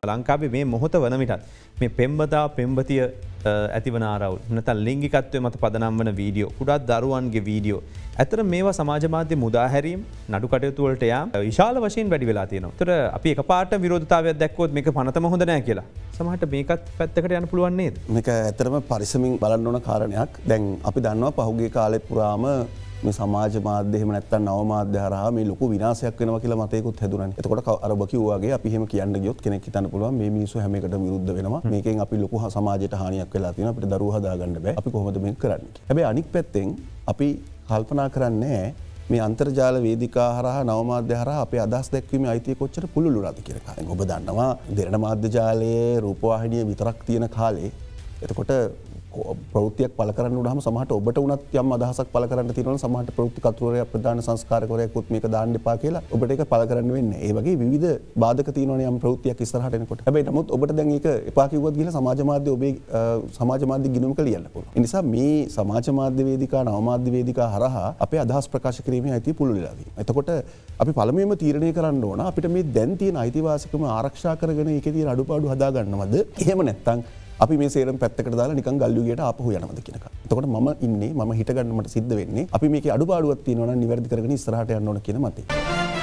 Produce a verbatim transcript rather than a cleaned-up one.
ලංකාවේ මේ මොහොත වන විටත් මේ පෙම්බදා පෙම්බතිය ඇතිවන ආරවුල් නැත්නම් ලිංගිකත්වය මත පදනම් වන වීඩියෝ කුඩා දරුවන්ගේ වීඩියෝ ඇත්තට මේවා සමාජ මාධ්‍ය මුදා හැරීම නඩු කටයුතු වලට යාම විශාල වශයෙන් වැඩි වෙලා තියෙනවා. ඒතර අපි එකපාරට විරෝධතාවයක් දැක්කොත් මේක පනතම හොඳ නැහැ කියලා. සමහරට මේකත් පැත්තකට යන්න පුළුවන් නේද? මේක ඇත්තටම පරිස්සමින් බලන්න ඕන කාරණයක්. දැන් අපි දන්නවා පහුගිය කාලේ පුරාම මේ සමාජ මාධ්‍ය එහෙම නැත්නම් නව මාධ්‍ය හරහා මේ ලොකු විනාශයක් වෙනවා කියලා මතයකුත් හැදුණානේ. එතකොට අර ඔබ කිව්වා වගේ අපි එහෙම කියන්න ගියොත් කෙනෙක් හිතන්න පුළුවන් මේ මිනිස්සු හැම එකටම විරුද්ධ වෙනවා. මේකෙන් අපි ලොකු සමාජයට හානියක් වෙලා තියෙනවා. අපිට දරුවෝ හදාගන්න බෑ. අපි කොහොමද මේක කරන්නේ? හැබැයි අනික් පැත්තෙන් අපි කල්පනා කරන්නේ මේ අන්තර්ජාල වේදිකා හරහා නව මාධ්‍ය හරහා අපේ අදහස් දැක්වීමේ අයිතිය කොච්චර පුළුල් වුණාද කියන කාරණය. ඔබ දන්නවා දෙරණ මාධ්‍ය ජාලයේ රූපවාහිනිය විතරක් තියෙන කාලේ එතකොට ප්‍රවෘත්තියක් පළ කරන්න උනහම සමහරට ඔබට උනත් යම් අදහසක් පළ කරන්න තියෙනවා නම් සමහරට ප්‍රවෘත්ති කතුවරයා ප්‍රධාන සංස්කාරකවරයෙකුත් මේක දාන්න එපා කියලා ඔබට ඒක පළ කරන්න වෙන්නේ. ඒ වගේ විවිධ බාධක තියෙනවනේ යම් ප්‍රවෘත්තියක් ඉස්සරහට එනකොට. හැබැයි නමුත් ඔබට දැන් ඒක එපා කිව්වොත් ගිහලා සමාජ මාධ්‍ය ඔබේ සමාජ මාධ්‍ය ගිණුමක ලියන්න පුළුවන්. ඒ නිසා මේ සමාජ මාධ්‍ය වේදිකා නව මාධ්‍ය වේදිකා හරහා අපේ අදහස් ප්‍රකාශ කිරීමේ අයිතිය පුළුල් වෙලා තියෙනවා. එතකොට අපි පළමුවෙන්ම තීරණය කරන්න ඕන අපිට මේ දැන් තියෙන අයිතිවාසිකම ආරක්ෂා කරගෙන ඒකේ තියෙන අඩුපාඩු හදා ගන්නවද? එහෙම නැත්නම් අපි මේ සේරම පැත්තකට දාලා නිකන් ගල්යුගයට ආපහු යනවද කියන එක. එතකොට මම ඉන්නේ මම හිට ගන්න මට සිද්ධ වෙන්නේ අපි මේකේ අඩුපාඩුවක් තියෙනවා නම් නිවැරදි කරගෙන ඉස්සරහට යන්න ඕන කියන මතය.